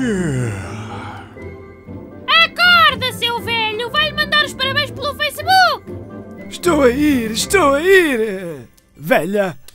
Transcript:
Acorda, seu velho! Vai-lhe mandar os parabéns pelo Facebook! Estou a ir! Velha,